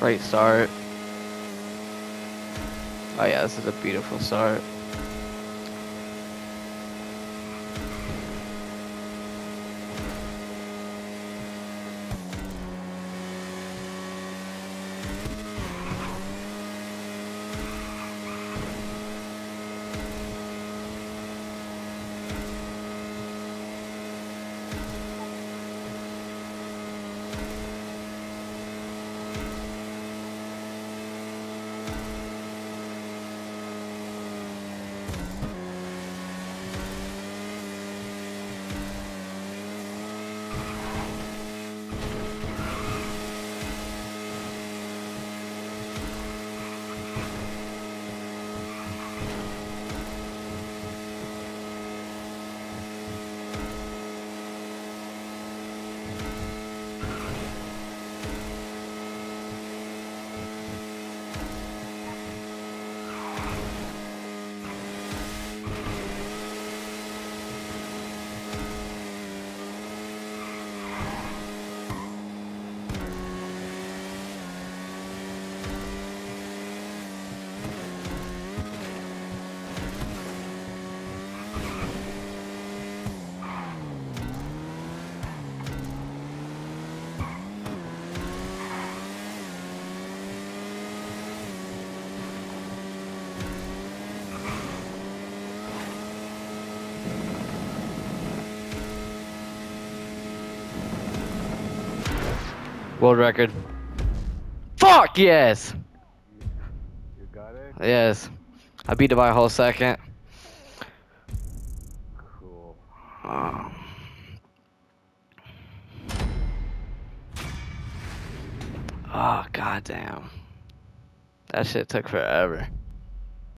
Great start. Oh yeah, this is a beautiful start. World record. Fuck yes! You got it? Yes. I beat it by a whole second. Cool. Oh, oh goddamn. That shit took forever.